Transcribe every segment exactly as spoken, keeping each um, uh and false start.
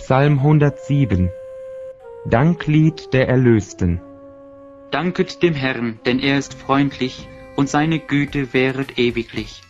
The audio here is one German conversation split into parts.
Psalm hundertsieben. Danklied der Erlösten. Danket dem Herrn, denn er ist freundlich, und seine Güte währet ewiglich.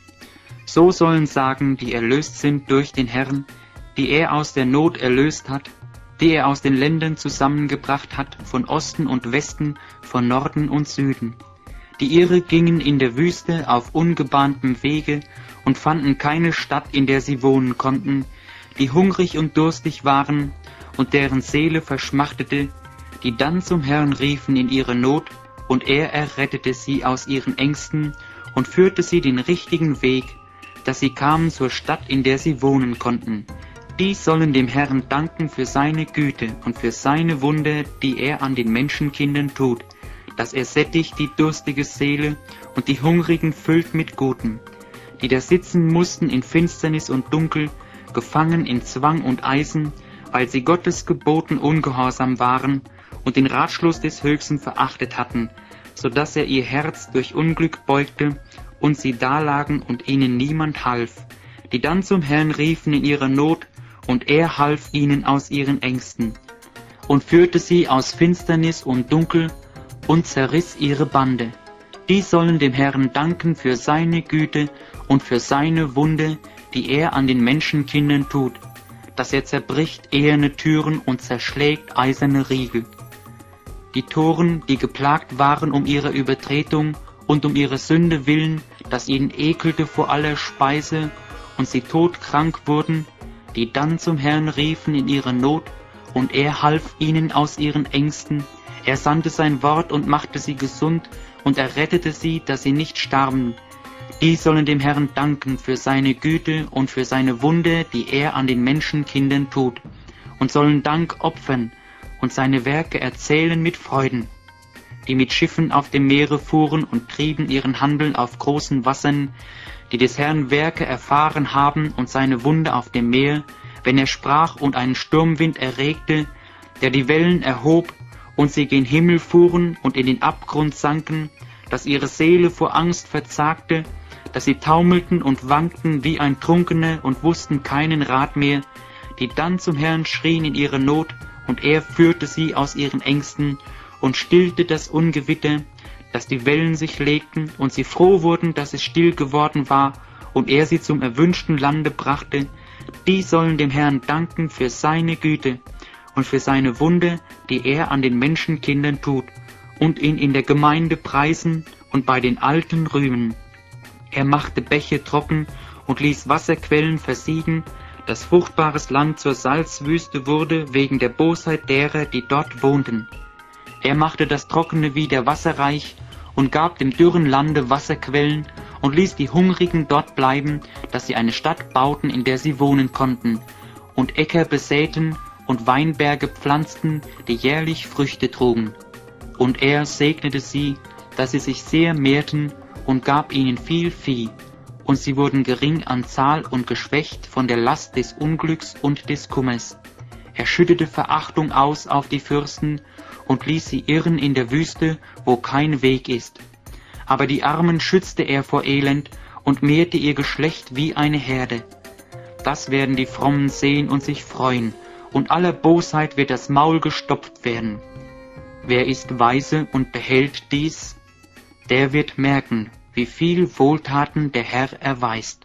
So sollen sagen, die erlöst sind durch den Herrn, die er aus der Not erlöst hat, die er aus den Ländern zusammengebracht hat, von Osten und Westen, von Norden und Süden. Die Irre gingen in der Wüste auf ungebahntem Wege und fanden keine Stadt, in der sie wohnen konnten, die hungrig und durstig waren und deren Seele verschmachtete, die dann zum Herrn riefen in ihrer Not, und er errettete sie aus ihren Ängsten und führte sie den richtigen Weg, dass sie kamen zur Stadt, in der sie wohnen konnten. Die sollen dem Herrn danken für seine Güte und für seine Wunder, die er an den Menschenkindern tut, dass er sättigt die durstige Seele und die Hungrigen füllt mit Gutem, die da sitzen mussten in Finsternis und Dunkel, gefangen in Zwang und Eisen, weil sie Gottes Geboten ungehorsam waren und den Ratschluss des Höchsten verachtet hatten, so dass er ihr Herz durch Unglück beugte und sie dalagen und ihnen niemand half, die dann zum Herrn riefen in ihrer Not, und er half ihnen aus ihren Ängsten und führte sie aus Finsternis und Dunkel und zerriss ihre Bande. Die sollen dem Herrn danken für seine Güte und für seine Wunde, die er an den Menschenkindern tut, dass er zerbricht eherne Türen und zerschlägt eiserne Riegel. Die Toren, die geplagt waren um ihre Übertretung und um ihre Sünde willen, dass ihnen ekelte vor aller Speise und sie todkrank wurden, die dann zum Herrn riefen in ihrer Not, und er half ihnen aus ihren Ängsten. Er sandte sein Wort und machte sie gesund und errettete sie, dass sie nicht starben. Die sollen dem Herrn danken für seine Güte und für seine Wunde, die er an den Menschenkindern tut, und sollen Dank opfern und seine Werke erzählen mit Freuden. Die mit Schiffen auf dem Meere fuhren und trieben ihren Handel auf großen Wassern, die des Herrn Werke erfahren haben und seine Wunde auf dem Meer, wenn er sprach und einen Sturmwind erregte, der die Wellen erhob, und sie gen Himmel fuhren und in den Abgrund sanken, dass ihre Seele vor Angst verzagte, dass sie taumelten und wankten wie ein Trunkener und wussten keinen Rat mehr, die dann zum Herrn schrien in ihrer Not, und er führte sie aus ihren Ängsten und stillte das Ungewitter, dass die Wellen sich legten, und sie froh wurden, dass es still geworden war, und er sie zum erwünschten Lande brachte. Die sollen dem Herrn danken für seine Güte und für seine Wunde, die er an den Menschenkindern tut, und ihn in der Gemeinde preisen und bei den Alten rühmen. Er machte Bäche trocken und ließ Wasserquellen versiegen, dass fruchtbares Land zur Salzwüste wurde wegen der Bosheit derer, die dort wohnten. Er machte das Trockene wieder wasserreich und gab dem dürren Lande Wasserquellen und ließ die Hungrigen dort bleiben, dass sie eine Stadt bauten, in der sie wohnen konnten, und Äcker besäten und Weinberge pflanzten, die jährlich Früchte trugen. Und er segnete sie, dass sie sich sehr mehrten, und gab ihnen viel Vieh, und sie wurden gering an Zahl und geschwächt von der Last des Unglücks und des Kummers. Er schüttete Verachtung aus auf die Fürsten und ließ sie irren in der Wüste, wo kein Weg ist. Aber die Armen schützte er vor Elend und mehrte ihr Geschlecht wie eine Herde. Das werden die Frommen sehen und sich freuen, und aller Bosheit wird das Maul gestopft werden. Wer ist weise und behält dies? Der wird merken, wie viel Wohltaten der Herr erweist.